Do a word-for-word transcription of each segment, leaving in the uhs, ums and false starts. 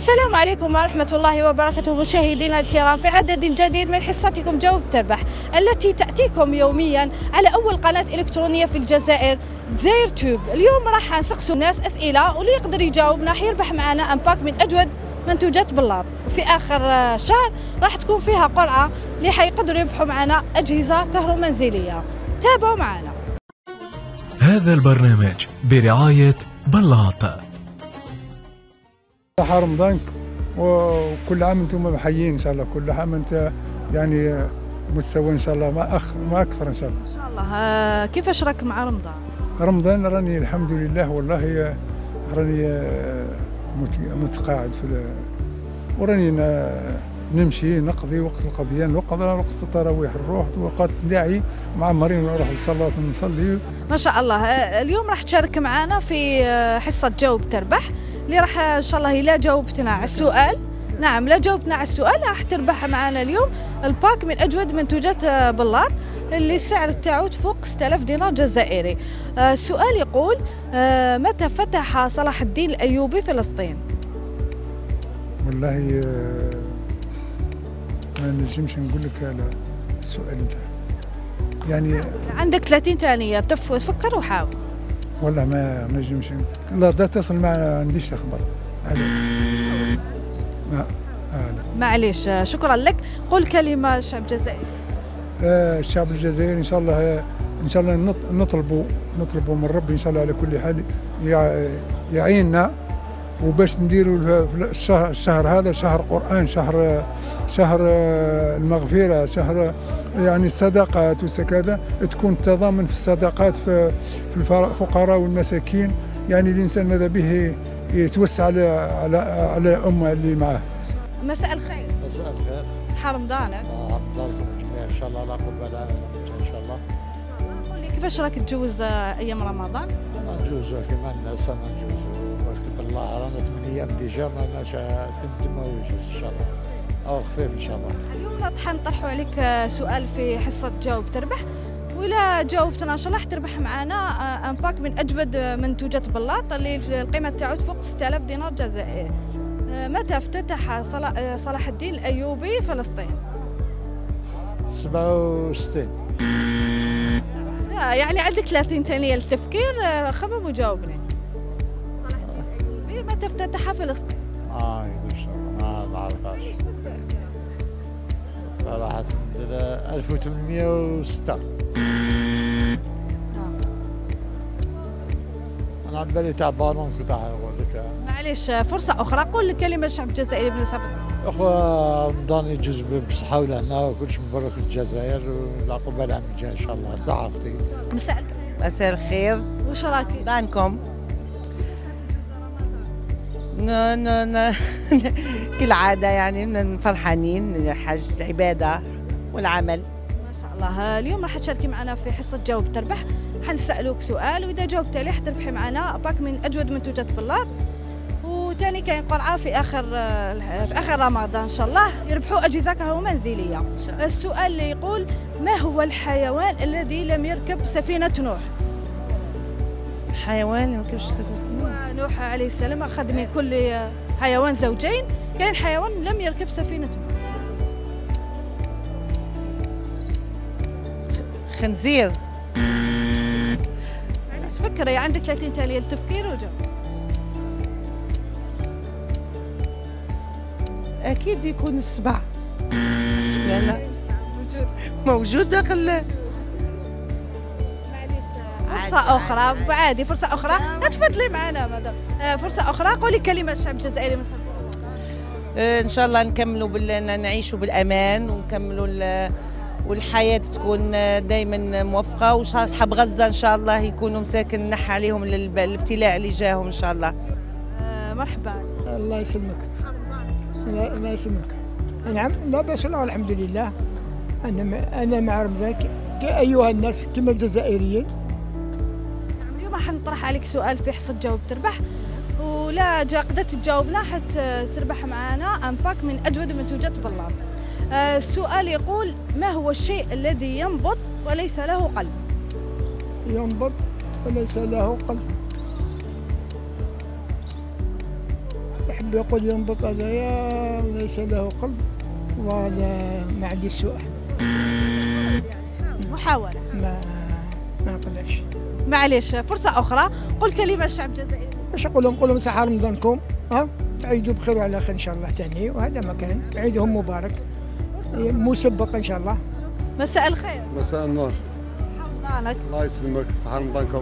السلام عليكم ورحمة الله وبركاته مشاهدينا الكرام في عدد جديد من حصتكم جاوب تربح التي تأتيكم يوميا على أول قناة إلكترونية في الجزائر دزاير تيوب. اليوم راح نسقسوا الناس أسئلة واللي يقدر يجاوبنا حيربح معنا أنباك من أجود منتوجات بلاط، وفي آخر شهر راح تكون فيها قرعة اللي حيقدروا يربحوا معنا أجهزة كهرومنزلية. تابعوا معنا. هذا البرنامج برعاية بلاط. صحة رمضان وكل عام انتم محيين ان شاء الله، كل عام انت يعني مستوى ان شاء الله ما اخ ما اكثر ان شاء الله. ان شاء الله. آه كيفاش راك مع رمضان؟ رمضان راني الحمد لله والله راني متقاعد في وراني نمشي نقضي وقت القضيان وقت وقت التراويح نروح وقت داعي معمرين نروح للصلاة ونصلي. ما شاء الله. اليوم راح تشارك معنا في حصة جاوب تربح اللي راح ان شاء الله لا جاوبتنا على السؤال، نعم لا جاوبتنا على السؤال راح تربح معنا اليوم الباك من اجود منتوجات بلاط اللي السعر تاعو تفوق ستة آلاف دينار جزائري. السؤال يقول متى فتح صلاح الدين الايوبي فلسطين؟ والله ما نجمش نقول لك على السؤال نتاعك، يعني عندك ثلاثين ثانية تفكر وحاول. والله ما نجمش، لا دا تصل ما عنديش اخبار. ما معليش. شكرا لك. قل كلمة للشعب الجزائري. آه الشعب الجزائري ان شاء الله ان شاء الله نطلبوا نطلبوا من ربي ان شاء الله على كل حال يعيننا، وباش نديروا الشهر الشهر هذا شهر قرآن، شهر شهر المغفرة، شهر يعني الصدقات وكذا، تكون تضامن في الصدقات في في الفقراء والمساكين، يعني الانسان ماذا به يتوسع على على على الامه اللي معاه. مساء الخير. مساء الخير. صحة رمضانك. آه رمضانكم الجميع ان شاء الله، لا قبل ان شاء الله. قول لي كيفاش راك تجوز ايام رمضان؟ انا نجوز كيما الناس، انا نجوز وقت الله رانا ثمان ايام ديجا ما ماش تم يجوز ان شاء الله، او خفيف ان شاء الله. اليوم راح نطرحوا عليك سؤال في حصة جاوب تربح، ولا جاوبتنا ان شاء الله تربح معنا انباك من اجود منتوجات بلاط اللي القيمة تاعو تفوق ستة آلاف دينار جزائري. متى افتتح صلاح الدين الايوبي فلسطين؟ سبعة وستين. لا يعني عندك ثلاثين ثانية للتفكير، خمم وجاوبني. صلاح الدين الايوبي متى افتتح فلسطين؟ اه ان شاء الله ما نعرفهاش صراحة. ألف وثمانمئة وستة. أنا عم بالي تاع بالون كنت أقول لك. معليش فرصة أخرى، قول كلمة للشعب الجزائري بنسبة. أخوة رمضان يجوز بصحة ولهنا وكلش مبروك للجزائر والعقوبة العام الجاي إن شاء الله. صحة أختي. مساء الخير. مساء الخير. واش راكي؟ رانكم؟ ن ن كالعادة يعني فرحانين، حاجة العبادة والعمل. ما شاء الله. اليوم راح تشاركي معنا في حصة جاوب تربح، حنسألوك سؤال وإذا جاوبت عليه حتربحي معنا باك من أجود منتوجات بلاط، وثاني كاين قرعة في آخر في آخر رمضان إن شاء الله يربحوا أجهزة كهرومنزلية. السؤال اللي يقول ما هو الحيوان الذي لم يركب سفينة نوح؟ حيوان اللي ما يركبش سفينة نوح؟ نوح عليه السلام أخذ من كل حيوان زوجين، كاين حيوان لم يركب سفينة نوح. خنزير. معليش فكري، عندك ثلاثين ثانية للتفكير وجاوب. أكيد يكون السبع. لا لا موجود موجود داخل. معليش فرصة أخرى عادي، فرصة أخرى تفضلي معنا مدام. فرصة أخرى قولي كلمة للشعب الجزائري من صدق. إن شاء الله نكملوا بال نعيشوا بالأمان ونكملوا والحياة تكون دائما موفقة، وشعب غزة إن شاء الله يكونوا مساكن نحى عليهم الابتلاء اللي جاهم إن شاء الله. مرحبا. الله يسلمك. الله يسلمك. نعم لا بأس والله الحمد لله. أنا أنا مع رمضان أيها الناس كما الجزائريين. اليوم راح نطرح عليك سؤال في حصة جاوب تربح، ولا جا قدرت تجاوبنا حتى تربح معنا أنباك من أجود منتوجات بلاط. السؤال يقول ما هو الشيء الذي ينبض وليس له قلب؟ ينبض وليس له قلب. بيقول ينبط هذايا ليس له قلب، والله لا ما عندي سؤال. محاولة. ما ما نقدرش. معليش فرصة أخرى، قل كلمة الشعب الجزائري. باش نقول لهم؟ نقول لهم صحة رمضانكم، ها تعيدوا بخير وعلى خير إن شاء الله تاني، وهذا مكان عيدهم مبارك مسبق إن شاء الله. مساء الخير. مساء النور. رمضانك. الله يسلمك، صحة رمضانكم.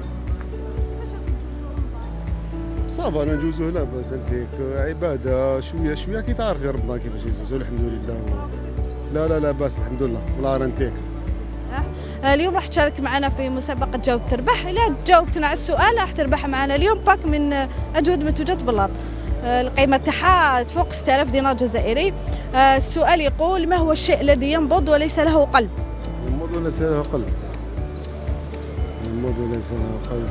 صافا انا نجوزوه لاباس، انت عباده شويه شويه كي تعرفي رمضان كيفاش يجوزو، الحمد لله. لا لا لا باس الحمد لله، والله رانتيك. اليوم راح تشارك معنا في مسابقة جاوب تربح، إذا جاوبتنا على السؤال راح تربح معنا اليوم باك من أجود منتوجات بلاط. القيمة تاعها تفوق ستة آلاف دينار جزائري. السؤال يقول: ما هو الشيء الذي ينبض وليس له قلب؟ ينبض وليس له قلب. ينبض وليس له قلب.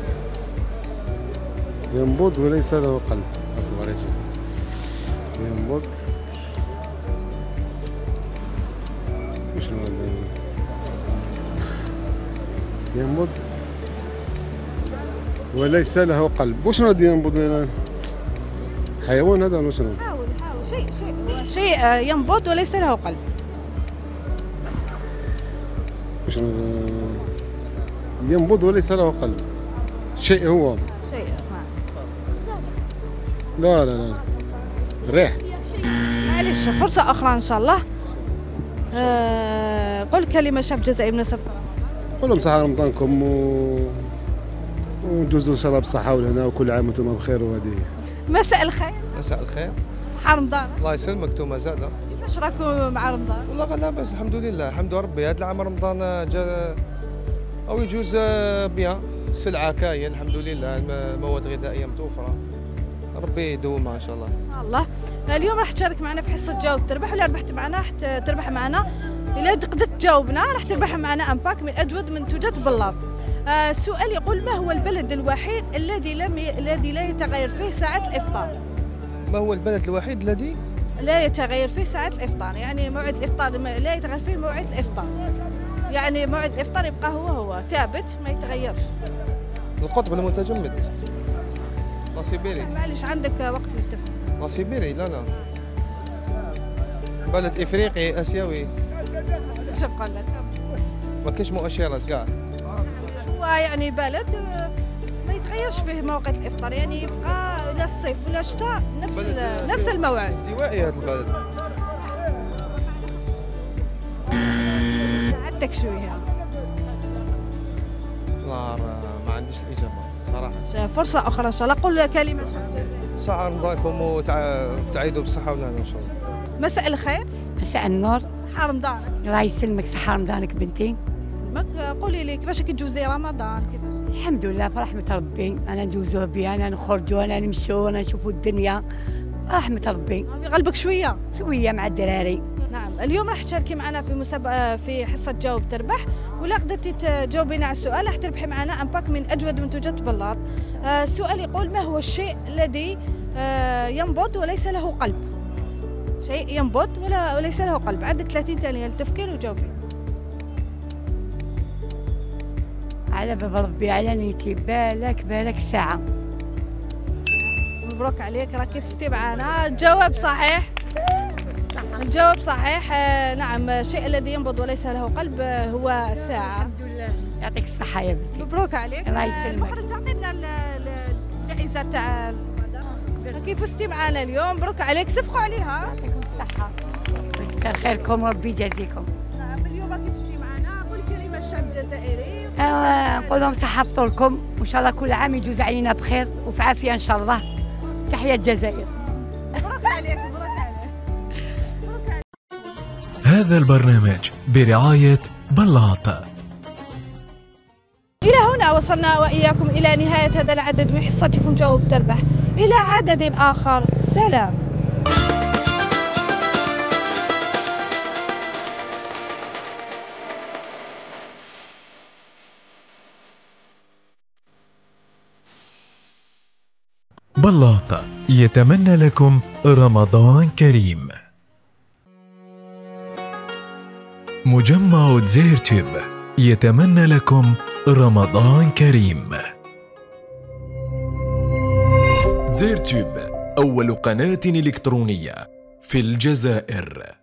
ينبض وليس له قلب. اصبر يا شيخ. ينبض. وشنو هذا؟ ينبض وليس له قلب. وشنو هذا ينبض؟ حيوان هذا ولا شنو؟ حاول حاول شيء شيء شيء ينبض وليس له قلب. وشنو ينبض وليس له قلب؟ شيء هو شيء لا لا لا ريح. معليش فرصة أخرى إن شاء الله. أه قل كلمة شعب جزائري مناسبة قول لهم صحة رمضانكم و ونجوزوا ان شاء الله بالصحة والهنا، وكل عام وانتم بخير. وهذه مساء الخير. مساء الخير. صحة رمضان. الله يسلمك، انتم زاده. كيفاش راكم مع رمضان؟ والله لا بس الحمد لله، الحمد ربي. هذا العام رمضان جا او يجوز بيان، السلعه كاين الحمد لله، المواد الغذائيه متوفره، ربي يدومها ان شاء الله. ان شاء الله. اليوم راح تشارك معنا في حصه جاوب تربح، ولا ربحت معنا راح تربح معنا، الا قدرت تجاوبنا راح تربح معنا امباك من اجود منتوجات بلاط. آه السؤال يقول: ما هو البلد الوحيد الذي لم ي... الذي لا يتغير فيه ساعة الافطار؟ ما هو البلد الوحيد الذي لا يتغير فيه ساعة الافطار، يعني موعد الافطار لا يتغير فيه موعد الافطار، يعني موعد الافطار يبقى هو هو ثابت ما يتغيرش. القطب المتجمد. لا سيبيري. معليش عندك وقت للتفكير. لا سيبيري. لا لا بلد افريقي اسيوي. شو نقول لك؟ ما كاينش مؤشرات كاع. هو يعني بلد ما يتغيرش فيه موقت الافطار، يعني يبقى لا الصيف ولا الشتاء نفس نفس الموعد. استوائي هذا البلد. عندك شويه. لا ما عنديش الاجابه صراحه. فرصه اخرى ان شاء الله. قل كلمه. صحة رمضانكم وتعيدوا بالصحه والهنا ان شاء الله. مساء الخير. مساء النور. صحة رمضانك. الله يسلمك، صحة رمضانك بنتي. يسلمك. قولي لي كيفاش كتجوزي رمضان؟ كيفاش؟ الحمد لله فرحمة ربي، أنا نجوزوه بي، أنا نخرجوا، أنا نمشوا، أنا نشوفوا الدنيا، رحمة ربي. قلبك شوية؟ شوية مع الدراري. نعم، اليوم راح تشاركي معنا في مسابقة في حصة جاوب تربح، ولا قدرتي تجاوبينا على السؤال راح تربحي معنا أمباك من أجود منتوجات بلاط. آه السؤال يقول: ما هو الشيء الذي آه ينبض وليس له قلب؟ شيء ينبض ولا وليس له قلب. عندك ثلاثين ثانية للتفكير وجاوبي. على باب ربي، على نيتي، بالك بالك ساعة. مبروك عليك، راكي فزتي معنا. الجواب صحيح. الجواب صحيح. آه نعم، الشيء الذي ينبض وليس له قلب هو الساعة. الحمد لله. يعطيك الصحة يا بنتي. مبروك عليك. الله يسلمك. المخرج تعطينا الجائزة تاع راكي فزتي معنا اليوم. مبروك عليك، صفقوا عليها. يعطيكم الصحة. كثر خيركم وربي يجازيكم. نعم، اليوم راكي فزتي معنا. قولي كلمة الشعب الجزائري. آه نقول لهم صحة فطوركم، وإن شاء الله كل عام يجوز علينا بخير وفي عافية إن شاء الله. تحية الجزائر. مبروك عليك. مبروك عليك. مبروك عليك. هذا البرنامج برعاية بلاط. إلى هنا وصلنا وإياكم إلى نهاية هذا العدد من حصتكم جاوب تربح. إلى عدد آخر، سلام. بلاط يتمنى لكم رمضان كريم. مجمع زيرتوب يتمنى لكم رمضان كريم. زيرتوب أول قناة إلكترونية في الجزائر.